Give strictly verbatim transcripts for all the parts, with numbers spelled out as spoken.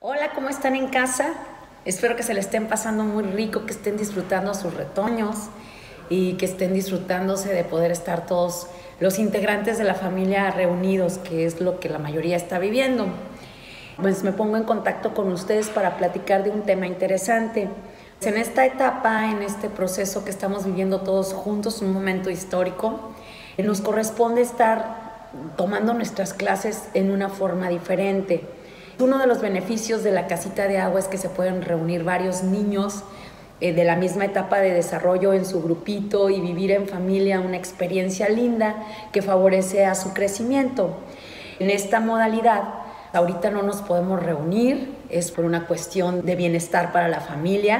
Hola, ¿cómo están en casa? Espero que se le estén pasando muy rico, que estén disfrutando sus retoños y que estén disfrutándose de poder estar todos los integrantes de la familia reunidos, que es lo que la mayoría está viviendo. Pues me pongo en contacto con ustedes para platicar de un tema interesante. En esta etapa, en este proceso que estamos viviendo todos juntos, un momento histórico, nos corresponde estar tomando nuestras clases en una forma diferente. Uno de los beneficios de la casita de agua es que se pueden reunir varios niños eh, de la misma etapa de desarrollo en su grupito y vivir en familia una experiencia linda que favorece a su crecimiento. En esta modalidad, ahorita no nos podemos reunir, es por una cuestión de bienestar para la familia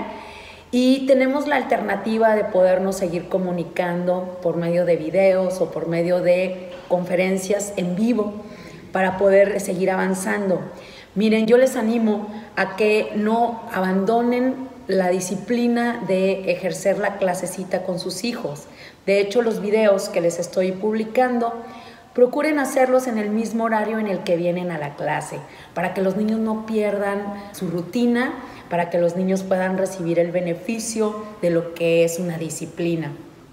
y tenemos la alternativa de podernos seguir comunicando por medio de videos o por medio de conferencias en vivo para poder seguir avanzando. Miren, yo les animo a que no abandonen la disciplina de ejercer la clasecita con sus hijos. De hecho, los videos que les estoy publicando, procuren hacerlos en el mismo horario en el que vienen a la clase, para que los niños no pierdan su rutina, para que los niños puedan recibir el beneficio de lo que es una disciplina.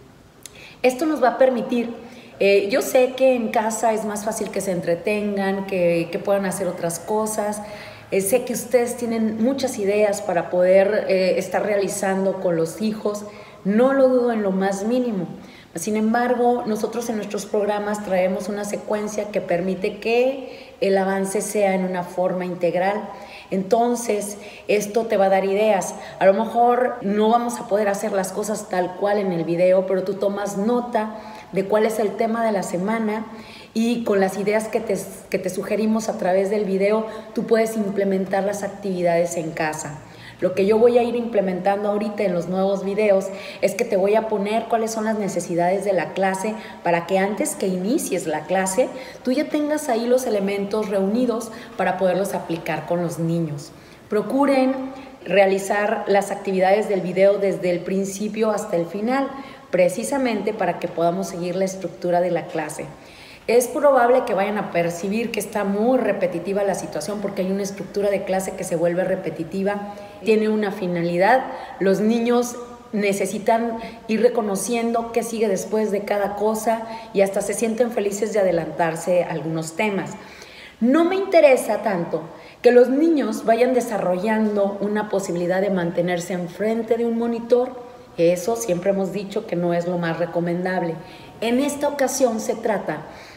Esto nos va a permitir, eh, yo sé que en casa es más fácil que se entretengan, que, que puedan hacer otras cosas. Eh, sé que ustedes tienen muchas ideas para poder eh, estar realizando con los hijos, no lo dudo en lo más mínimo. Sin embargo, nosotros en nuestros programas traemos una secuencia que permite que el avance sea en una forma integral. Entonces, esto te va a dar ideas. A lo mejor no vamos a poder hacer las cosas tal cual en el video, pero tú tomas nota de cuál es el tema de la semana y con las ideas que te, que te sugerimos a través del video, tú puedes implementar las actividades en casa. Lo que yo voy a ir implementando ahorita en los nuevos videos es que te voy a poner cuáles son las necesidades de la clase para que antes que inicies la clase, tú ya tengas ahí los elementos reunidos para poderlos aplicar con los niños. Procuren realizar las actividades del video desde el principio hasta el final, precisamente para que podamos seguir la estructura de la clase. Es probable que vayan a percibir que está muy repetitiva la situación porque hay una estructura de clase que se vuelve repetitiva, tiene una finalidad. Los niños necesitan ir reconociendo qué sigue después de cada cosa y hasta se sienten felices de adelantarse a algunos temas. No me interesa tanto que los niños vayan desarrollando una posibilidad de mantenerse enfrente de un monitor. Eso siempre hemos dicho que no es lo más recomendable. En esta ocasión se trata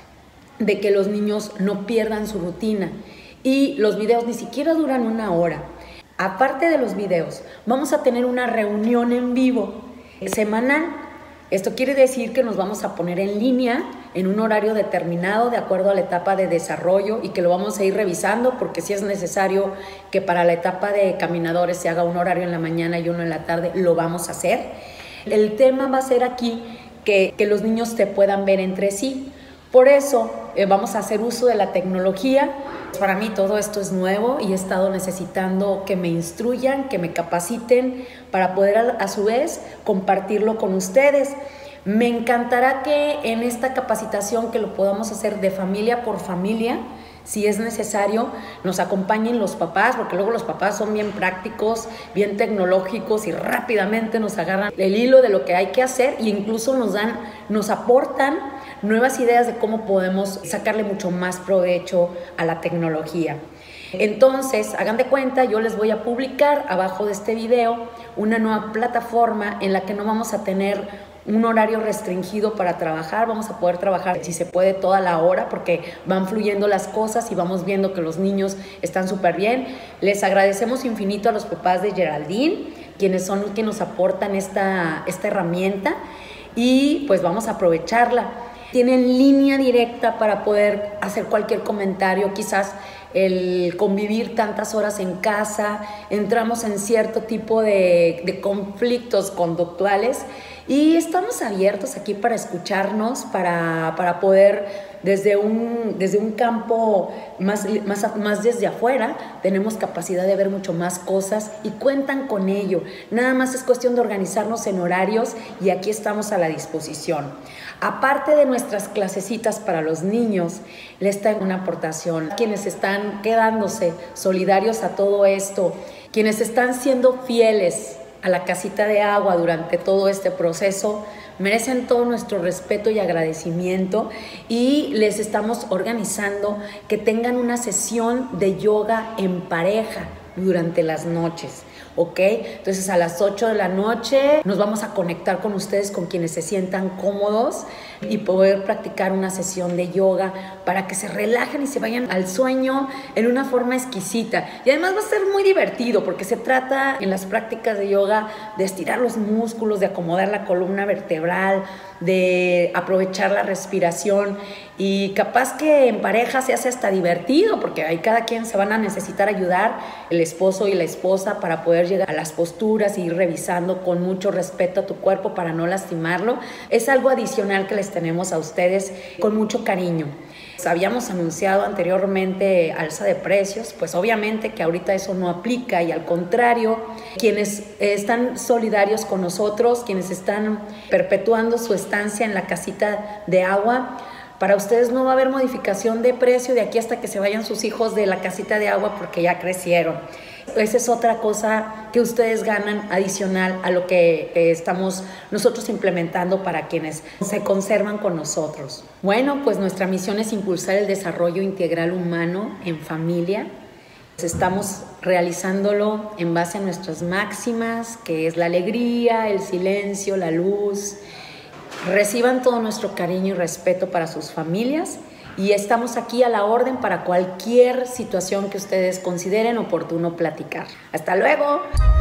de que los niños no pierdan su rutina y los videos ni siquiera duran una hora. Aparte de los videos, vamos a tener una reunión en vivo semanal. Esto quiere decir que nos vamos a poner en línea en un horario determinado de acuerdo a la etapa de desarrollo y que lo vamos a ir revisando porque si es necesario que para la etapa de caminadores se haga un horario en la mañana y uno en la tarde, lo vamos a hacer. El tema va a ser aquí que, que los niños te puedan ver entre sí. Por eso eh, vamos a hacer uso de la tecnología. Para mí todo esto es nuevo y he estado necesitando que me instruyan, que me capaciten para poder a, a su vez compartirlo con ustedes. Me encantará que en esta capacitación que lo podamos hacer de familia por familia, si es necesario, nos acompañen los papás, porque luego los papás son bien prácticos, bien tecnológicos y rápidamente nos agarran el hilo de lo que hay que hacer e incluso nos dan, nos aportan nuevas ideas de cómo podemos sacarle mucho más provecho a la tecnología. Entonces, hagan de cuenta, yo les voy a publicar abajo de este video una nueva plataforma en la que no vamos a tener un horario restringido para trabajar, vamos a poder trabajar si se puede toda la hora porque van fluyendo las cosas y vamos viendo que los niños están súper bien. Les agradecemos infinito a los papás de Geraldine, quienes son quienes nos aportan esta, esta herramienta y pues vamos a aprovecharla. Tienen línea directa para poder hacer cualquier comentario, quizás el convivir tantas horas en casa, entramos en cierto tipo de, de conflictos conductuales y estamos abiertos aquí para escucharnos, para, para poder desde un, desde un campo más, más, más desde afuera, tenemos capacidad de ver mucho más cosas y cuentan con ello. Nada más es cuestión de organizarnos en horarios y aquí estamos a la disposición. Aparte de nuestras clasecitas para los niños, les traigo una aportación. Quienes están quedándose solidarios a todo esto, quienes están siendo fieles a la casita de agua durante todo este proceso, merecen todo nuestro respeto y agradecimiento, y les estamos organizando que tengan una sesión de yoga en pareja durante las noches. ¿Ok? Entonces a las ocho de la noche nos vamos a conectar con ustedes, con quienes se sientan cómodos, y poder practicar una sesión de yoga para que se relajen y se vayan al sueño en una forma exquisita. Y además va a ser muy divertido porque se trata en las prácticas de yoga de estirar los músculos, de acomodar la columna vertebral, de aprovechar la respiración, y capaz que en pareja se hace hasta divertido porque ahí cada quien se van a necesitar ayudar, el esposo y la esposa, para poder llegar a las posturas y ir revisando con mucho respeto a tu cuerpo para no lastimarlo. Es algo adicional que les tenemos a ustedes con mucho cariño. Habíamos anunciado anteriormente alza de precios, pues obviamente que ahorita eso no aplica, y al contrario, quienes están solidarios con nosotros, quienes están perpetuando su estancia en la casita de agua, para ustedes no va a haber modificación de precio de aquí hasta que se vayan sus hijos de la casita de agua, porque ya crecieron. Esa es otra cosa que ustedes ganan adicional a lo que eh, estamos nosotros implementando para quienes se conservan con nosotros. Bueno, pues nuestra misión es impulsar el desarrollo integral humano en familia. Estamos realizándolo en base a nuestras máximas, que es la alegría, el silencio, la luz. Reciban todo nuestro cariño y respeto para sus familias, y estamos aquí a la orden para cualquier situación que ustedes consideren oportuno platicar. ¡Hasta luego!